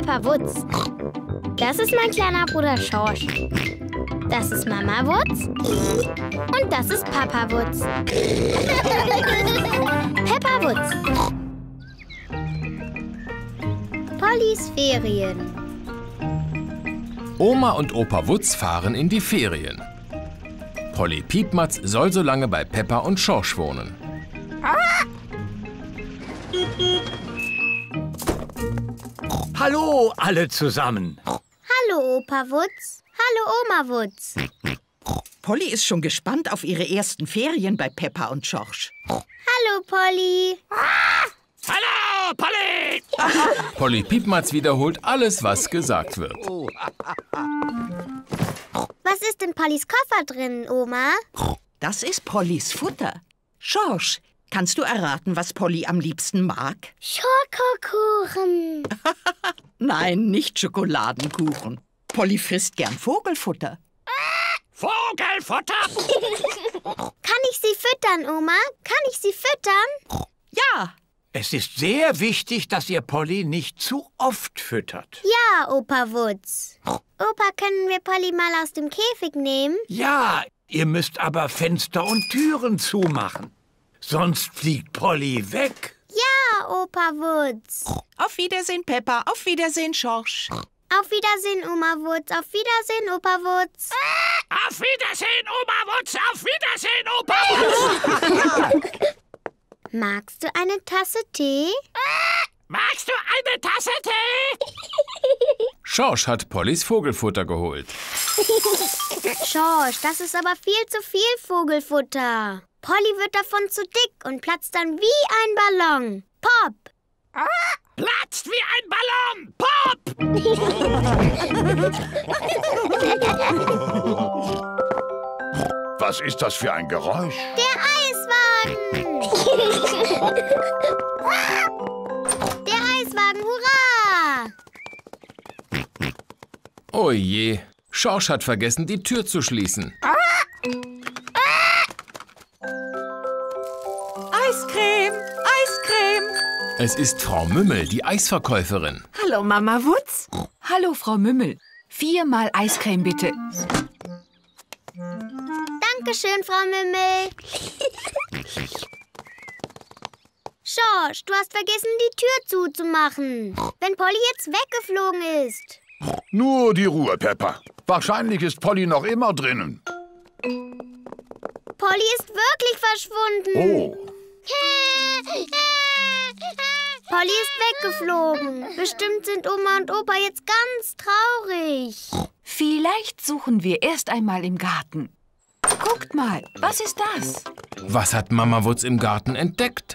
Peppa Wutz. Das ist mein kleiner Bruder Schorsch. Das ist Mama Wutz. Und das ist Papa Wutz. Peppa Wutz. Pollys Ferien. Oma und Opa Wutz fahren in die Ferien. Polly Piepmatz soll so lange bei Peppa und Schorsch wohnen. Hallo alle zusammen. Hallo Opa Wutz. Hallo Oma Wutz. Polly ist schon gespannt auf ihre ersten Ferien bei Peppa und Schorsch. Hallo Polly. Hallo, Polly! Polly Piepmatz wiederholt alles, was gesagt wird. Was ist in Pollys Koffer drin, Oma? Das ist Pollys Futter. Schorsch, kannst du erraten, was Polly am liebsten mag? Schokokuchen. Nein, nicht Schokoladenkuchen. Polly frisst gern Vogelfutter. Vogelfutter! Kann ich sie füttern, Oma? Kann ich sie füttern? Ja, Es ist sehr wichtig, dass ihr Polly nicht zu oft füttert. Ja, Opa Wutz. Opa, können wir Polly mal aus dem Käfig nehmen? Ja, ihr müsst aber Fenster und Türen zumachen. Sonst fliegt Polly weg. Ja, Opa Wutz. auf Wiedersehen, Peppa. Auf Wiedersehen, Schorsch. Auf Wiedersehen, Oma Wutz. Auf Wiedersehen, Opa Wutz. Auf Wiedersehen, Oma Wutz. Auf Wiedersehen, Opa Wutz. Magst du eine Tasse Tee? Magst du eine Tasse Tee? Schorsch hat Pollys Vogelfutter geholt. Schorsch, das ist aber viel zu viel Vogelfutter. Polly wird davon zu dick und platzt dann wie ein Ballon. Pop! Platzt wie ein Ballon. Pop! Was ist das für ein Geräusch? Der Eiswagen! Der Eiswagen, hurra! Oh je, Schorsch hat vergessen, die Tür zu schließen. Eiscreme! Eiscreme! Es ist Frau Mümmel, die Eisverkäuferin. Hallo, Mama Wutz. Hallo, Frau Mümmel. 4-mal Eiscreme, bitte. Dankeschön, Frau Mümmel. Schorsch, du hast vergessen, die Tür zuzumachen. Wenn Polly jetzt weggeflogen ist. Nur die Ruhe, Peppa. Wahrscheinlich ist Polly noch immer drinnen. Polly ist wirklich verschwunden. Oh. Polly ist weggeflogen. Bestimmt sind Oma und Opa jetzt ganz traurig. Vielleicht suchen wir erst einmal im Garten. Guckt mal, was ist das? Was hat Mama Wutz im Garten entdeckt?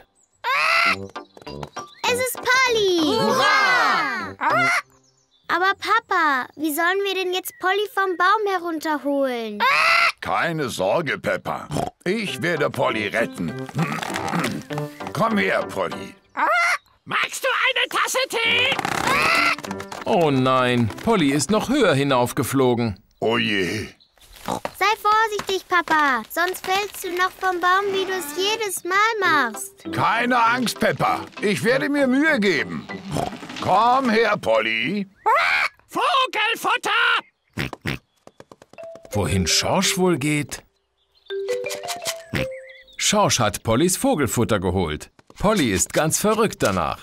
Es ist Polly. Hurra! Aber Papa, wie sollen wir denn jetzt Polly vom Baum herunterholen? Keine Sorge, Peppa. Ich werde Polly retten. Komm her, Polly. Magst du eine Tasse Tee? Oh nein, Polly ist noch höher hinaufgeflogen. Oh je. Sei vorsichtig, Papa. Sonst fällst du noch vom Baum, wie du es jedes Mal machst. Keine Angst, Peppa. Ich werde mir Mühe geben. Komm her, Polly. Vogelfutter! Wohin Schorsch wohl geht? Schorsch hat Pollys Vogelfutter geholt. Polly ist ganz verrückt danach.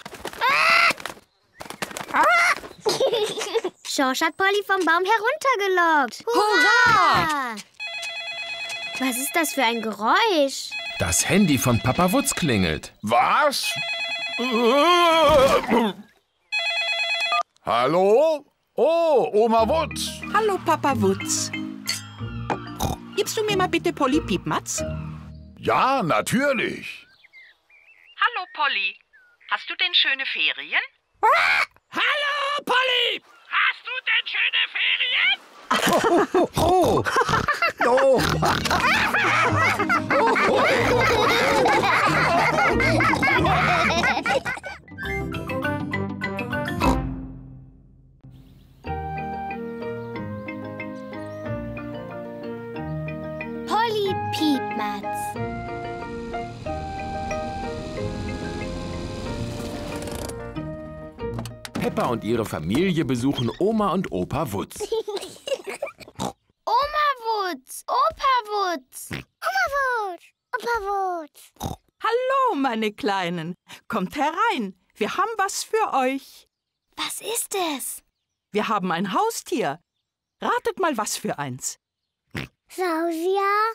Schorsch hat Polly vom Baum heruntergelockt. Hurra! Was ist das für ein Geräusch? Das Handy von Papa Wutz klingelt. Was? Hallo? Oh, Oma Wutz. Hallo, Papa Wutz. Gibst du mir mal bitte Polly Piepmatz? Ja, natürlich. Hallo, Polly. Hast du denn schöne Ferien? Hallo, Polly! Hast du denn schöne Ferien? Oh. Oh. Polly Piepmatz. Peppa und ihre Familie besuchen Oma und Opa Wutz. Oma Wutz, Opa Wutz. Oma Wutz, Opa Wutz. Hallo, meine Kleinen. Kommt herein. Wir haben was für euch. Was ist es? Wir haben ein Haustier. Ratet mal, was für eins. Saurier?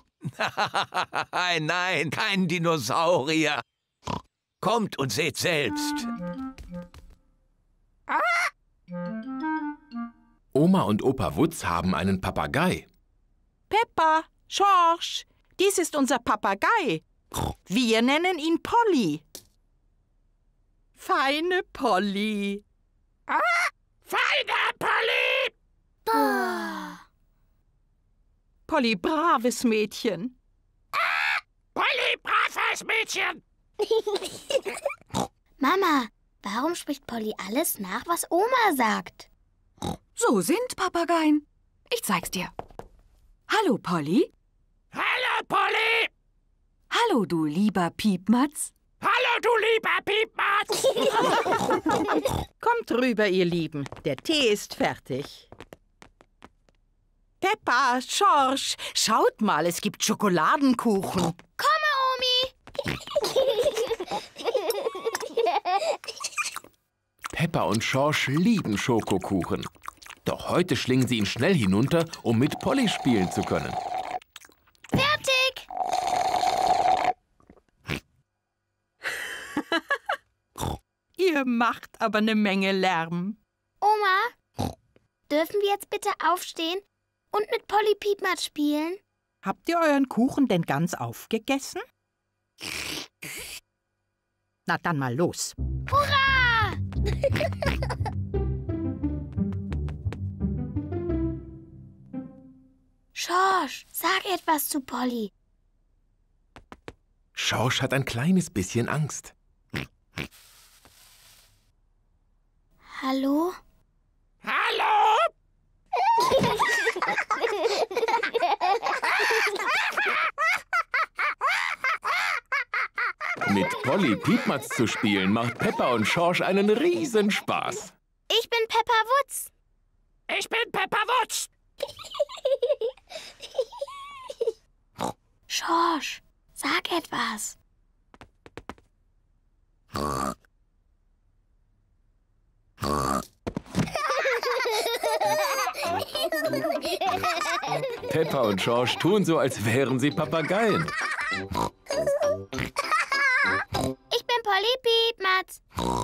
Nein, kein Dinosaurier. Kommt und seht selbst. Oma und Opa Wutz haben einen Papagei. Peppa, George, dies ist unser Papagei. Wir nennen ihn Polly. Feine Polly. Feine Polly! Polly, braves Mädchen. Polly, braves Mädchen! Mama, warum spricht Polly alles nach, was Oma sagt? So sind Papageien. Ich zeig's dir. Hallo, Polly. Hallo, Polly! Hallo, du lieber Piepmatz. Hallo, du lieber Piepmatz! Kommt rüber, ihr Lieben. Der Tee ist fertig. Peppa, George, schaut mal, es gibt Schokoladenkuchen. Komme, Omi! Peppa und George lieben Schokokuchen. Doch heute schlingen sie ihn schnell hinunter, um mit Polly spielen zu können. Fertig! Ihr macht aber eine Menge Lärm. Oma, dürfen wir jetzt bitte aufstehen und mit Polly Piepmatz spielen? Habt ihr euren Kuchen denn ganz aufgegessen? Na dann mal los. Hurra! George, sag etwas zu Polly. George hat ein kleines bisschen Angst. Hallo? Hallo? Mit Polly Piepmatz zu spielen macht Peppa und George einen Riesenspaß. Ich bin Peppa Wutz. Ich bin Peppa Wutz! George, sag etwas. Peppa und George tun so, als wären sie Papageien. Ich bin Polly Piepmatz.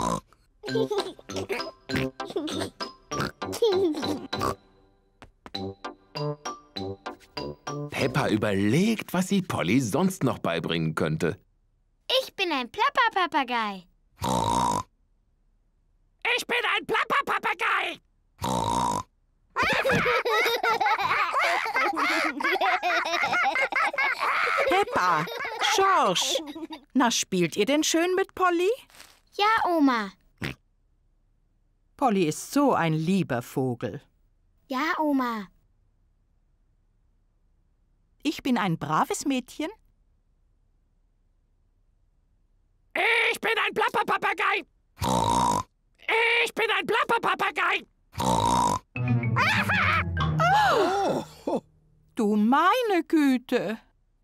Peppa überlegt, was sie Polly sonst noch beibringen könnte. Ich bin ein Plapperpapagei. Ich bin ein Plapperpapagei! Peppa, George, na spielt ihr denn schön mit Polly? Ja, Oma. Polly ist so ein lieber Vogel. Ja, Oma. Ich bin ein braves Mädchen. Ich bin ein Plapperpapagei! Ich bin ein Plapperpapagei! Du meine Güte.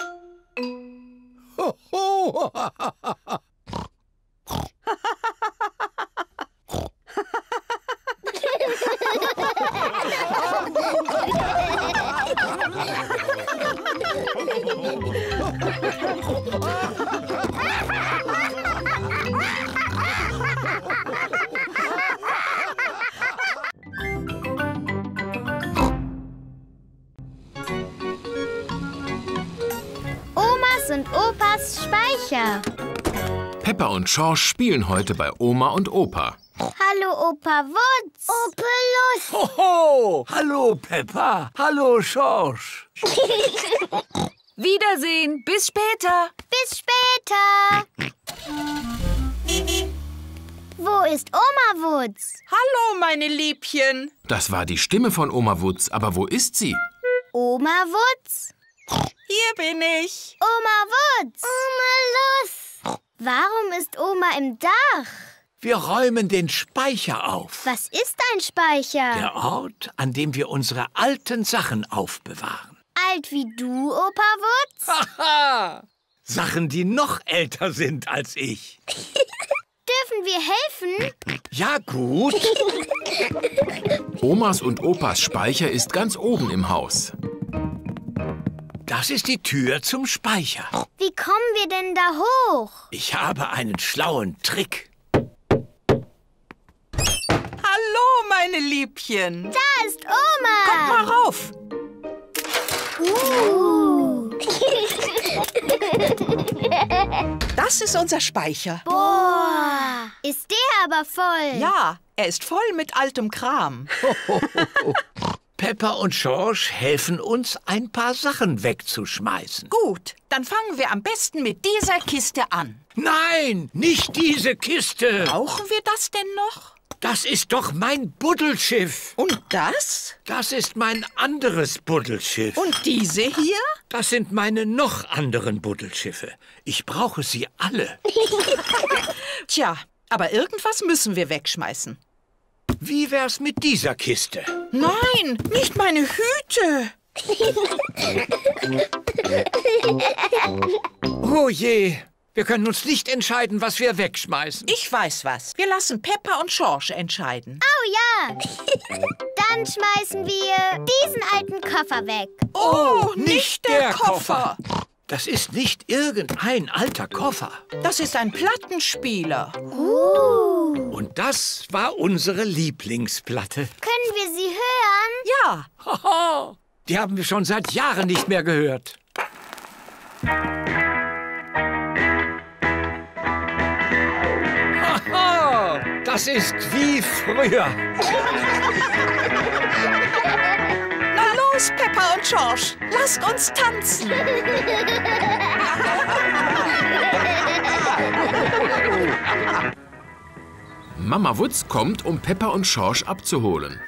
Omas und Opas Speicher. Peppa und George spielen heute bei Oma und Opa. Hallo, Opa Wutz. Opelus. Hoho! Hallo, Peppa. Hallo, George. Wiedersehen. Bis später. Bis später. Wo ist Oma Wutz? Hallo, meine Liebchen. Das war die Stimme von Oma Wutz, aber wo ist sie? Oma Wutz? Hier bin ich. Oma Wutz. Oma Los. Warum ist Oma im Dach? Wir räumen den Speicher auf. Was ist ein Speicher? Der Ort, an dem wir unsere alten Sachen aufbewahren. Alt wie du, Opa Wutz? Haha! Sachen, die noch älter sind als ich. Dürfen wir helfen? Ja, gut. Omas und Opas Speicher ist ganz oben im Haus. Das ist die Tür zum Speicher. Wie kommen wir denn da hoch? Ich habe einen schlauen Trick. Hallo, meine Liebchen. Da ist Oma. Kommt mal rauf. Das ist unser Speicher. Boah, ist der aber voll. Ja, er ist voll mit altem Kram. Peppa und Schorsch helfen uns, ein paar Sachen wegzuschmeißen. Gut, dann fangen wir am besten mit dieser Kiste an. Nein, nicht diese Kiste. Brauchen wir das denn noch? Das ist doch mein Buddelschiff. Und das? Das ist mein anderes Buddelschiff. Und diese hier? Das sind meine noch anderen Buddelschiffe. Ich brauche sie alle. Tja, aber irgendwas müssen wir wegschmeißen. Wie wär's mit dieser Kiste? Nein, nicht meine Hüte. Oh je, wir können uns nicht entscheiden, was wir wegschmeißen. Ich weiß was. Wir lassen Peppa und Schorsch entscheiden. Oh ja. Dann schmeißen wir diesen alten Koffer weg. Oh, nicht der Koffer. Das ist nicht irgendein alter Koffer. Das ist ein Plattenspieler. Und das war unsere Lieblingsplatte. Können wir sie hören? Ja, Haha, die haben wir schon seit Jahren nicht mehr gehört. Haha, das ist wie früher. na los, Peppa und Schorsch. Lasst uns tanzen. Mama Wutz kommt, um Peppa und Schorsch abzuholen.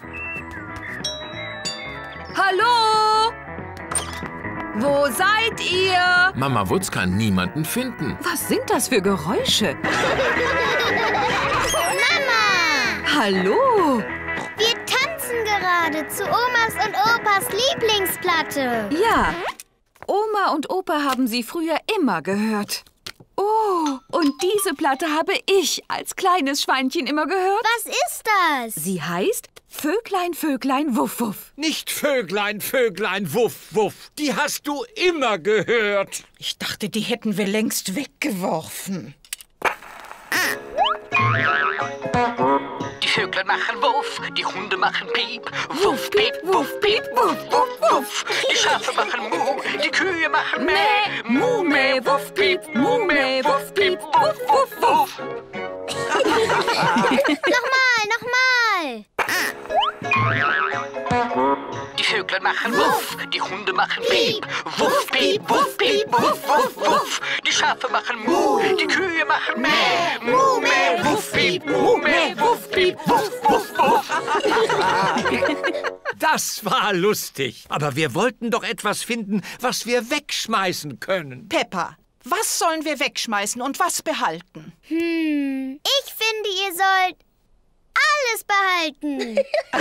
Hallo? Wo seid ihr? Mama Wutz kann niemanden finden. Was sind das für Geräusche? Mama! Hallo? Wir tanzen gerade zu Omas und Opas Lieblingsplatte. Ja, Oma und Opa haben sie früher immer gehört. Oh, und diese Platte habe ich als kleines Schweinchen immer gehört. Was ist das? Sie heißt Vöglein, Vöglein, Wuff, Wuff. Nicht Vöglein, Vöglein, Wuff, Wuff. Die hast du immer gehört. Ich dachte, die hätten wir längst weggeworfen. Die Vögel machen Wuff, die Hunde machen Piep. Wuff, Piep, Wuff, Piep, Wuff, Wuff, Wuff. Die Schafe machen Mu, die Kühe machen Mäh. Mu, Mäh, Wuff, Piep, Mu, Mäh, Wuff, Piep, Wuff, Wuff, Wuff. Nochmal. Die Vögel machen Wuff, die Hunde machen Piep. Wuff, Piep, Wuff, Piep, Wuff, Wuff, Wuff. Die Schafe machen Mu, die Kühe machen Mäh. Mu, Mäh, Wuff, Piep, Mu, Mäh, Wuff, Piep, Wuff, Wuff, Wuff. Das war lustig. Aber wir wollten doch etwas finden, was wir wegschmeißen können. Peppa, was sollen wir wegschmeißen und was behalten? Ich finde, ihr sollt alles behalten.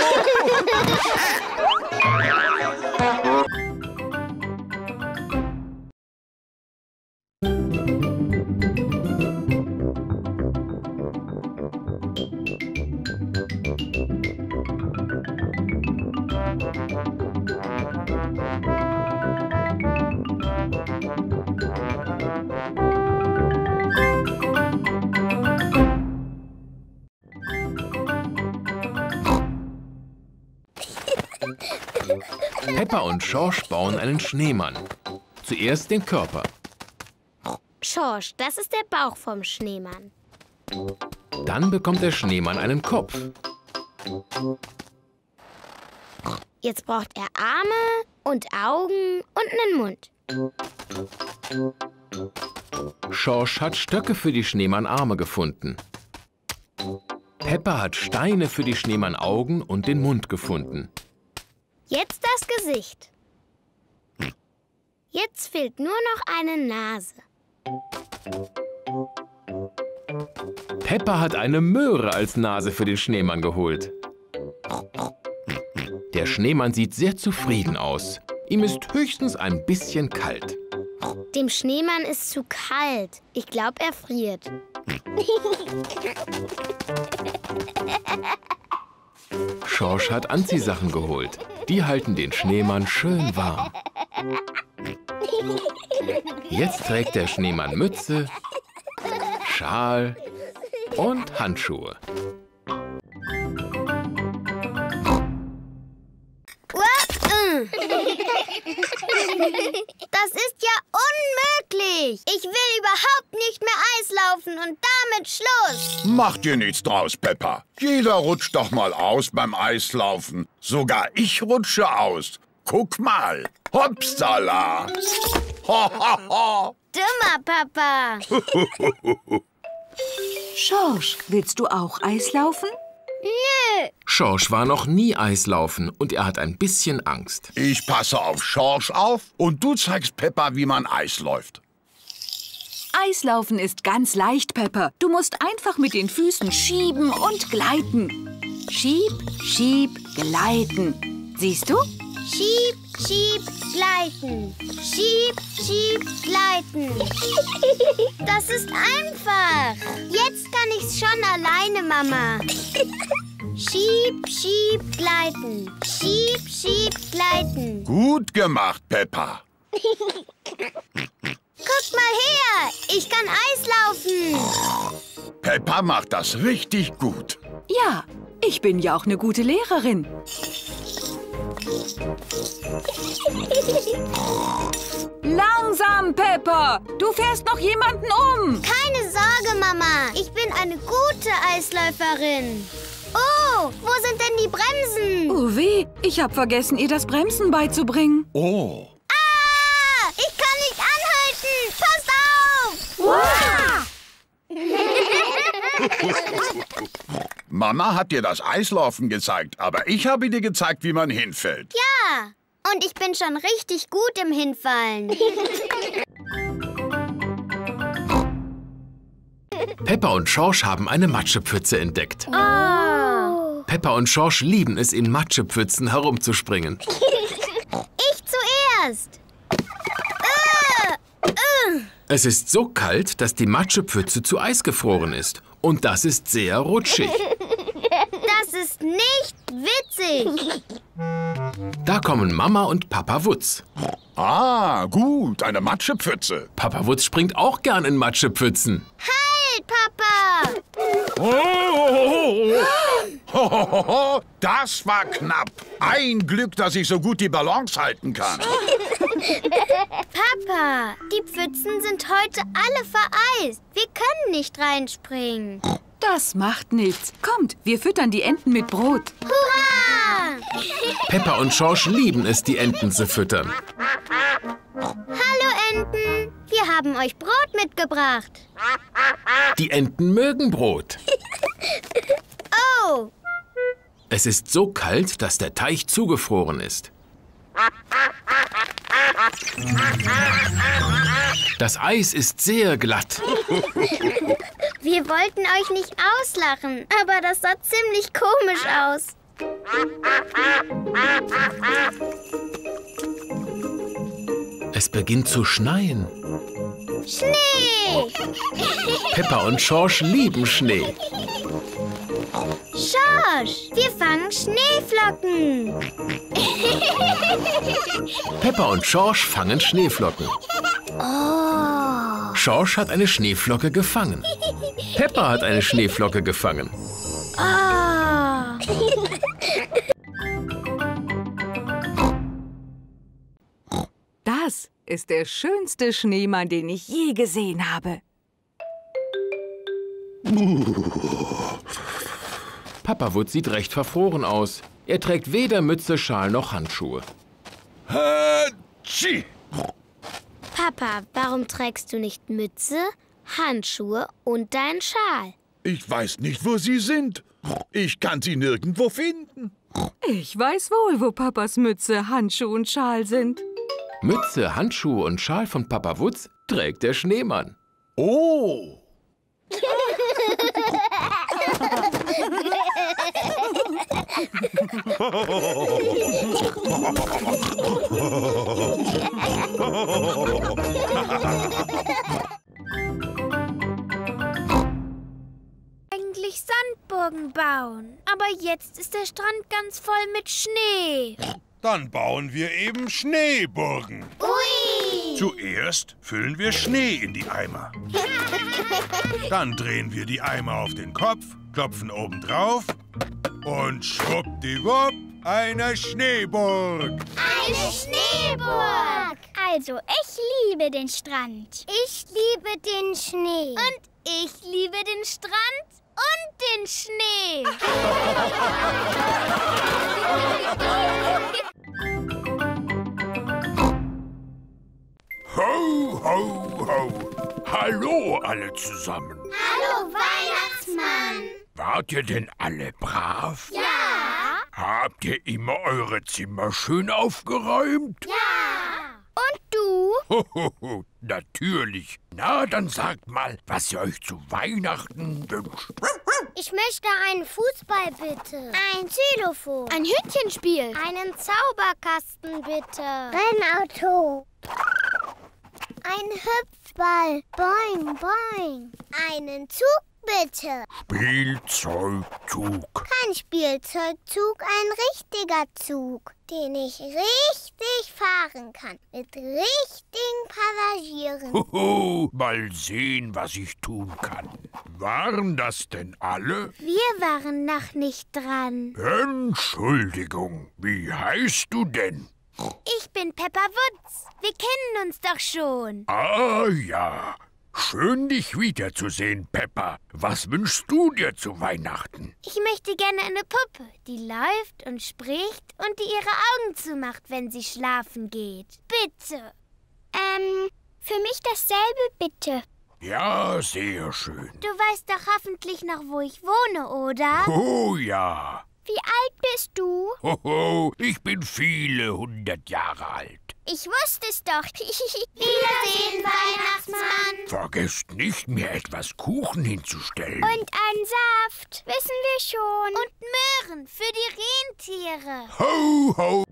Peppa und Schorsch bauen einen Schneemann. Zuerst den Körper. Schorsch, das ist der Bauch vom Schneemann. Dann bekommt der Schneemann einen Kopf. Jetzt braucht er Arme und Augen und einen Mund. Schorsch hat Stöcke für die Schneemann-Arme gefunden. Peppa hat Steine für die Schneemann-Augen und den Mund gefunden. Jetzt das Gesicht. Jetzt fehlt nur noch eine Nase. Peppa hat eine Möhre als Nase für den Schneemann geholt. Der Schneemann sieht sehr zufrieden aus. Ihm ist höchstens ein bisschen kalt. Dem Schneemann ist zu kalt. Ich glaube, er friert. Schorsch hat Anziehsachen geholt. Die halten den Schneemann schön warm. Jetzt trägt der Schneemann Mütze, Schal und Handschuhe. Das ist ja unmöglich. Ich will überhaupt nicht mehr Eislaufen und damit Schluss. Mach dir nichts draus, Peppa. Jeder rutscht doch mal aus beim Eislaufen. Sogar ich rutsche aus. Guck mal. Hopsala. Ho, ho, ho. Dummer Papa. Schorsch, willst du auch Eislaufen? Nö. Schorsch war noch nie Eislaufen und er hat ein bisschen Angst. Ich passe auf Schorsch auf und du zeigst Peppa, wie man Eis läuft. Eislaufen ist ganz leicht, Peppa. Du musst einfach mit den Füßen schieben und gleiten. Schieb, schieb, gleiten. Siehst du? Schieb, schieb, gleiten. Schieb, schieb, gleiten. Das ist einfach. Jetzt kann ich's schon alleine, Mama. Schieb, schieb, gleiten. Schieb, schieb, gleiten. Gut gemacht, Peppa. Guck mal her, ich kann Eislaufen. Peppa macht das richtig gut. Ja, ich bin ja auch eine gute Lehrerin. Langsam, Peppa! Du fährst noch jemanden um! Keine Sorge, Mama. Ich bin eine gute Eisläuferin. Oh, wo sind denn die Bremsen? Oh weh, ich habe vergessen, ihr das Bremsen beizubringen. Oh. Ah, ich kann nicht anhalten. Passt auf! Mama hat dir das Eislaufen gezeigt, aber ich habe dir gezeigt, wie man hinfällt. Ja, und ich bin schon richtig gut im Hinfallen. Peppa und Schorsch haben eine Matschepfütze entdeckt. Oh. Peppa und Schorsch lieben es, in Matschepfützen herumzuspringen. Ich zuerst. Es ist so kalt, dass die Matschepfütze zu Eis gefroren ist. Und das ist sehr rutschig. Das ist nicht witzig. Da kommen Mama und Papa Wutz. Ah, gut, eine Matschepfütze. Papa Wutz springt auch gern in Matschepfützen. Halt, Papa! Das war knapp. Ein Glück, dass ich so gut die Balance halten kann. Papa, die Pfützen sind heute alle vereist. Wir können nicht reinspringen. Das macht nichts. Kommt, wir füttern die Enten mit Brot. Hurra! Peppa und Schorsch lieben es, die Enten zu füttern. Hallo Enten, wir haben euch Brot mitgebracht. Die Enten mögen Brot. Oh, Es ist so kalt, dass der Teich zugefroren ist. Das Eis ist sehr glatt. wir wollten euch nicht auslachen, aber das sah ziemlich komisch aus. Es beginnt zu schneien. Schnee! Peppa und Schorsch lieben Schnee. Schorsch, wir fangen Schneeflocken. Peppa und Schorsch fangen Schneeflocken. Oh. Schorsch hat eine Schneeflocke gefangen. Peppa hat eine Schneeflocke gefangen. Oh. Das ist der schönste Schneemann, den ich je gesehen habe. Papa Wutz sieht recht verfroren aus. Er trägt weder Mütze, Schal noch Handschuhe. Hatschi! Papa, warum trägst du nicht Mütze, Handschuhe und deinen Schal? Ich weiß nicht, wo sie sind. Ich kann sie nirgendwo finden. Ich weiß wohl, wo Papas Mütze, Handschuhe und Schal sind. Mütze, Handschuhe und Schal von Papa Wutz trägt der Schneemann. Oh! Eigentlich Sandburgen bauen, aber jetzt ist der Strand ganz voll mit Schnee. Dann bauen wir eben Schneeburgen. Ui! Zuerst füllen wir Schnee in die Eimer. Dann drehen wir die Eimer auf den Kopf, klopfen oben drauf und schwuppdiwupp, eine Schneeburg. Eine Schneeburg! Also, ich liebe den Strand. Ich liebe den Schnee. Und ich liebe den Strand und den Schnee. Ho, ho, ho. Hallo alle zusammen. Hallo, Weihnachtsmann. Wart ihr denn alle brav? Ja. Habt ihr immer eure Zimmer schön aufgeräumt? Ja. Und du? Hohoho, natürlich. Na, dann sagt mal, was ihr euch zu Weihnachten wünscht. Ich möchte einen Fußball, bitte. Ein Xylophon. Ein Hütchenspiel. Einen Zauberkasten, bitte. Rennauto. Ein Hüpfball. Boing, boing. Einen Zug, bitte. Spielzeugzug. Kein Spielzeugzug, ein richtiger Zug, den ich richtig fahren kann. Mit richtigen Passagieren. Hoho, mal sehen, was ich tun kann. Waren das denn alle? Wir waren noch nicht dran. Entschuldigung, wie heißt du denn? Ich bin Peppa Wutz. Wir kennen uns doch schon. Ah ja, schön dich wiederzusehen, Peppa. Was wünschst du dir zu Weihnachten? Ich möchte gerne eine Puppe, die läuft und spricht und die ihre Augen zumacht, wenn sie schlafen geht. Bitte. Für mich dasselbe, bitte. Ja, sehr schön. Du weißt doch hoffentlich noch, wo ich wohne, oder? Oh ja. Wie alt bist du? Hoho, ich bin viele 100 Jahre alt. Ich wusste es doch. Wiedersehen, Weihnachtsmann. Vergesst nicht, mir etwas Kuchen hinzustellen. Und einen Saft, wissen wir schon. Und Möhren für die Rentiere. Ho, ho.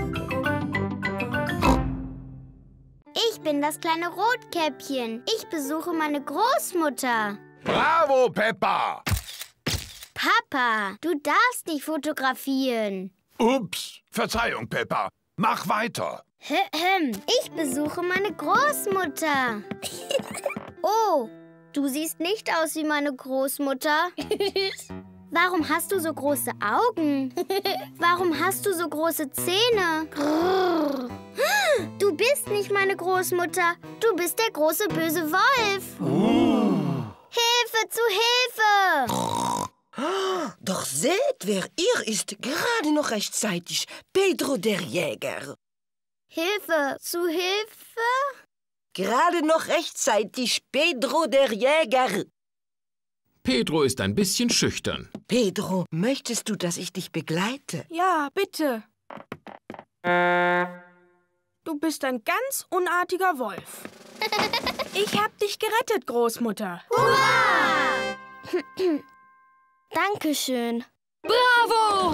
Ich bin das kleine Rotkäppchen. Ich besuche meine Großmutter. Bravo, Peppa. Papa, du darfst nicht fotografieren. Ups, Verzeihung, Peppa. Mach weiter. Ich besuche meine Großmutter. Oh, du siehst nicht aus wie meine Großmutter. Warum hast du so große Augen? Warum hast du so große Zähne? Du bist nicht meine Großmutter. Du bist der große böse Wolf. Hilfe, zu Hilfe! Doch seht, wer ihr ist, gerade noch rechtzeitig. Pedro der Jäger. Hilfe, zu Hilfe? Gerade noch rechtzeitig, Pedro der Jäger. Pedro ist ein bisschen schüchtern. Pedro, möchtest du, dass ich dich begleite? Ja, bitte. Du bist ein ganz unartiger Wolf. Ich hab dich gerettet, Großmutter. Hurra! Dankeschön. Bravo!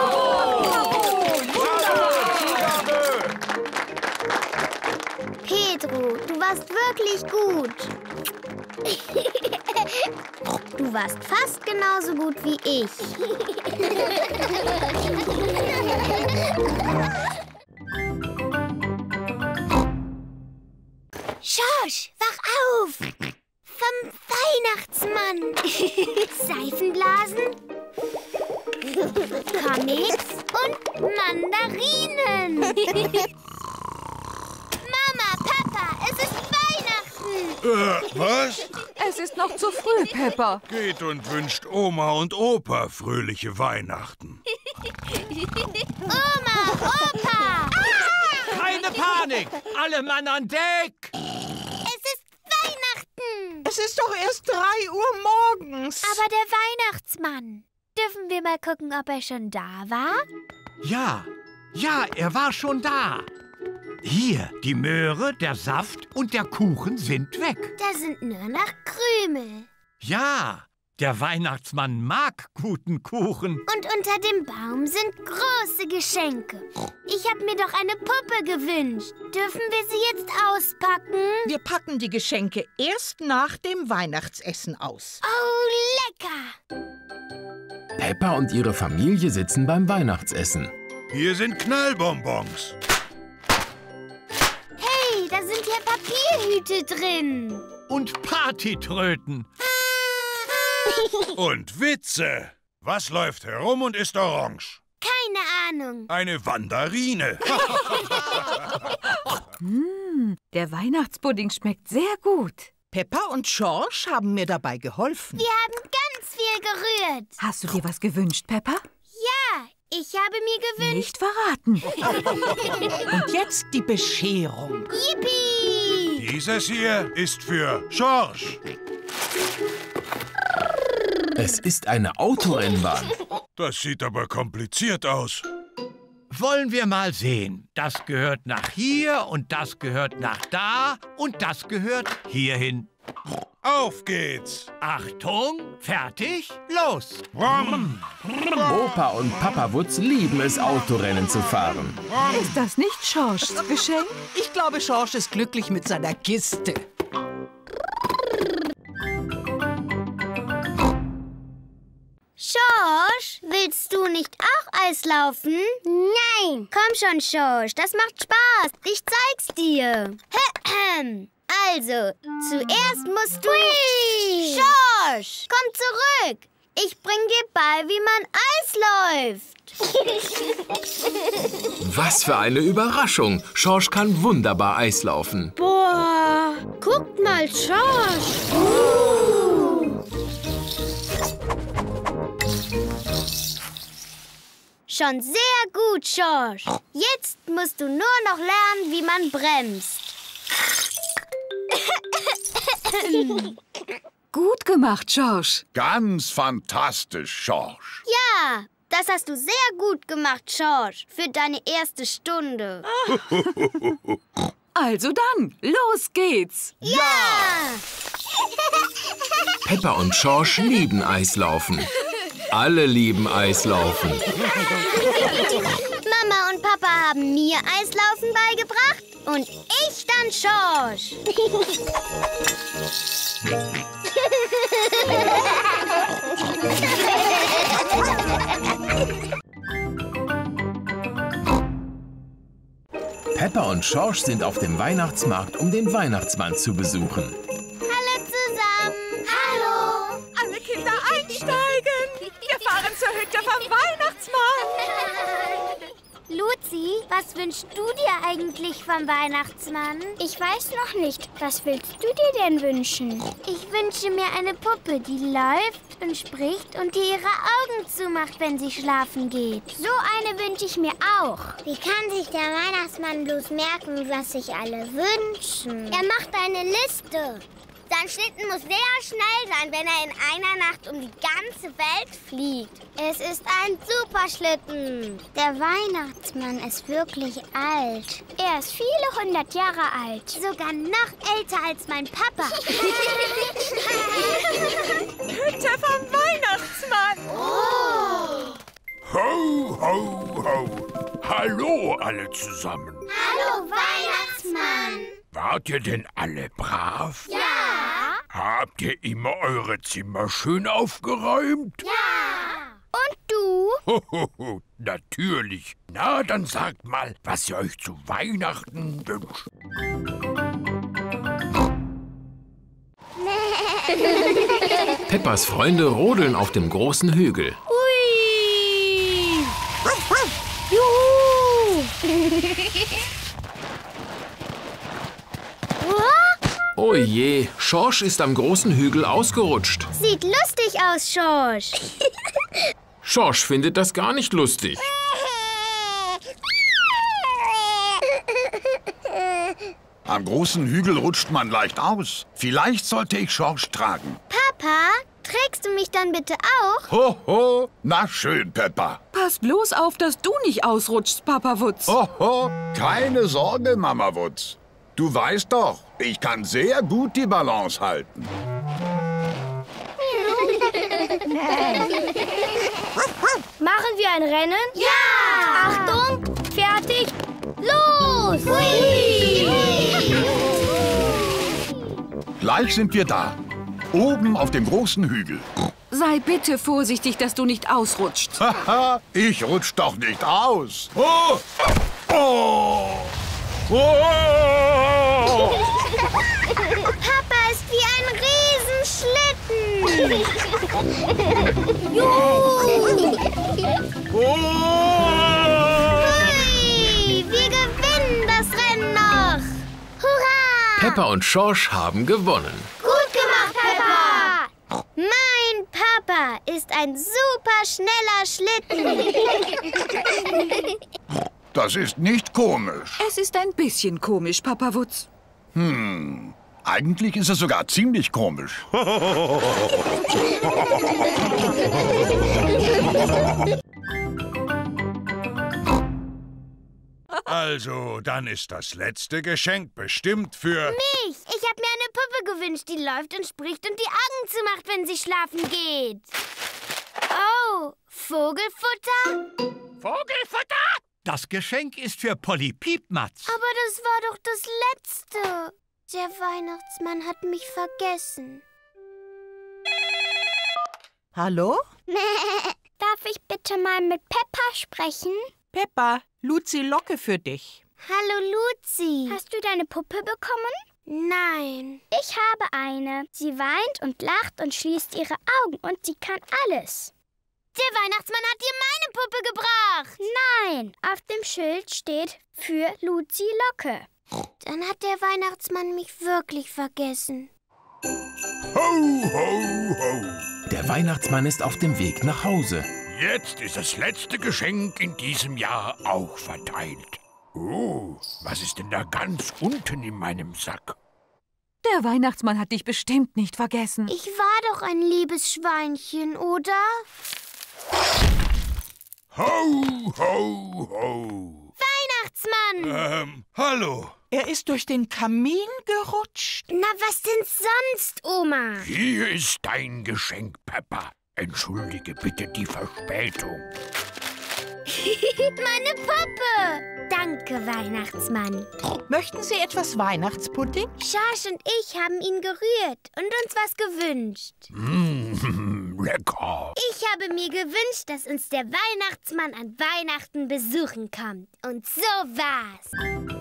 Pedro, du warst wirklich gut. Du warst fast genauso gut wie ich. Schorsch, wach auf! Vom Weihnachtsmann. Seifenblasen, Comics und Mandarinen. Mama, Papa, es ist Weihnachten. Was? Es ist noch zu früh, Peppa. Geht und wünscht Oma und Opa fröhliche Weihnachten. Oma, Opa! Keine Panik! Alle Mann an Deck! Es ist Weihnachten. Es ist doch erst 3 Uhr morgens. Aber der Weihnachtsmann. Dürfen wir mal gucken, ob er schon da war? Ja, er war schon da. Hier, die Möhre, der Saft und der Kuchen sind weg. Da sind nur noch Krümel. Ja, Der Weihnachtsmann mag guten Kuchen. Und unter dem Baum sind große Geschenke. Ich habe mir doch eine Puppe gewünscht. Dürfen wir sie jetzt auspacken? Wir packen die Geschenke erst nach dem Weihnachtsessen aus. Oh, lecker! Peppa und ihre Familie sitzen beim Weihnachtsessen. Hier sind Knallbonbons. Hey, da sind ja Papierhüte drin. Und Partytröten. Und Witze. Was läuft herum und ist orange? Keine Ahnung. Eine Mandarine. Der Weihnachtspudding schmeckt sehr gut. Peppa und George haben mir dabei geholfen. Wir haben ganz viel gerührt. Hast du dir was gewünscht, Peppa? Ja, ich habe mir gewünscht... Nicht verraten. Und jetzt die Bescherung. Yippie! Dieses hier ist für George. Es ist eine Autorennbahn. Das sieht aber kompliziert aus. Wollen wir mal sehen. Das gehört nach hier und das gehört nach da und das gehört hierhin. Auf geht's. Achtung, fertig, los. Brumm. Opa und Papa Wutz lieben es, Autorennen zu fahren. Ist das nicht Georges Geschenk? Ich glaube, George ist glücklich mit seiner Kiste. George, willst du nicht auch Eislaufen? Nein. Komm schon, George, das macht Spaß. Ich zeig's dir. Also, zuerst musst du... George, komm zurück. Ich bring dir bei, wie man Eis läuft. Was für eine Überraschung. George kann wunderbar Eislaufen. Boah, guckt mal, George. Schon sehr gut, George. Jetzt musst du nur noch lernen, wie man bremst. Gut gemacht, George. Ganz fantastisch, George. Ja, das hast du sehr gut gemacht, George, für deine erste Stunde. Also dann, los geht's. Ja! Peppa und George lieben Eislaufen. Alle lieben Eislaufen. Mama und Papa haben mir Eislaufen beigebracht und ich dann George. Peppa und George sind auf dem Weihnachtsmarkt, um den Weihnachtsmann zu besuchen. Hallo zusammen. Hallo. Alle Kinder einsteigen. Wir fahren zur Hütte vom Weihnachtsmann. Luzi, was wünschst du dir eigentlich vom Weihnachtsmann? Ich weiß noch nicht. Was willst du dir denn wünschen? Ich wünsche mir eine Puppe, die läuft und spricht und die ihre Augen zumacht, wenn sie schlafen geht. So eine wünsche ich mir auch. Wie kann sich der Weihnachtsmann bloß merken, was sich alle wünschen? Er macht eine Liste. Sein Schlitten muss sehr schnell sein, wenn er in einer Nacht um die ganze Welt fliegt. Es ist ein Superschlitten. Der Weihnachtsmann ist wirklich alt. Er ist viele 100 Jahre alt. Sogar noch älter als mein Papa. Hütte vom Weihnachtsmann. Oh. Ho, ho, ho. Hallo alle zusammen. Hallo, Weihnachtsmann. Wart ihr denn alle brav? Ja. Habt ihr immer eure Zimmer schön aufgeräumt? Ja. Und du? Hohoho, natürlich. Na, dann sagt mal, was ihr euch zu Weihnachten wünscht. Peppas Freunde rodeln auf dem großen Hügel. Hui. Juhu. Oh je, George ist am großen Hügel ausgerutscht. Sieht lustig aus, George. George findet das gar nicht lustig. Am großen Hügel rutscht man leicht aus. Vielleicht sollte ich George tragen. Papa, trägst du mich dann bitte auch? Ho, ho. Na schön, Peppa. Pass bloß auf, dass du nicht ausrutschst, Papa Wutz. Ho, ho. Keine Sorge, Mama Wutz. Du weißt doch, ich kann sehr gut die Balance halten. ein Rennen? Ja! Achtung, fertig, los! Hui! Gleich sind wir da. Oben auf dem großen Hügel. Sei bitte vorsichtig, dass du nicht ausrutschst. Haha, ich rutsch doch nicht aus. Oh! Oh! Oh! Papa ist wie ein Riesenschlitten. Juhu! Oh! Hui, wir gewinnen das Rennen noch. Hurra! Peppa und Schorsch haben gewonnen. Gut gemacht, Peppa! Mein Papa ist ein super schneller Schlitten. Das ist nicht komisch. Es ist ein bisschen komisch, Papa Wutz. Eigentlich ist es sogar ziemlich komisch. Also, dann ist das letzte Geschenk bestimmt für... Ich habe mir eine Puppe gewünscht, die läuft und spricht und die Augen zumacht, wenn sie schlafen geht. Oh, Vogelfutter? Vogelfutter? Das Geschenk ist für Polly Piepmatz. Aber das war doch das Letzte. Der Weihnachtsmann hat mich vergessen. Hallo? Darf ich bitte mal mit Peppa sprechen? Peppa, Luzi Locke für dich. Hallo, Luzi. Hast du deine Puppe bekommen? Nein. Ich habe eine. Sie weint und lacht und schließt ihre Augen und sie kann alles. Der Weihnachtsmann hat dir meine Puppe gebracht. Nein, auf dem Schild steht für Luzi Locke. Dann hat der Weihnachtsmann mich wirklich vergessen. Ho, ho, ho. Der Weihnachtsmann ist auf dem Weg nach Hause. Jetzt ist das letzte Geschenk in diesem Jahr auch verteilt. Oh, was ist denn da ganz unten in meinem Sack? Der Weihnachtsmann hat dich bestimmt nicht vergessen. Ich war doch ein liebes Schweinchen, oder? Ho, ho, ho. Weihnachtsmann! Hallo. Er ist durch den Kamin gerutscht. Na, was denn sonst, Oma? Hier ist dein Geschenk, Peppa. Entschuldige bitte die Verspätung. Meine Puppe! Danke, Weihnachtsmann. Möchten Sie etwas Weihnachtspudding? Schorsch und ich haben ihn gerührt und uns was gewünscht. Lecker. Ich habe mir gewünscht, dass uns der Weihnachtsmann an Weihnachten besuchen kommt. Und so war's.